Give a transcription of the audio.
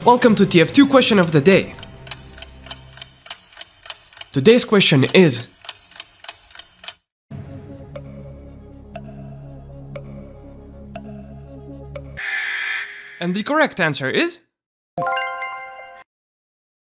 Welcome to TF2 question of the day. Today's question is: and the correct answer is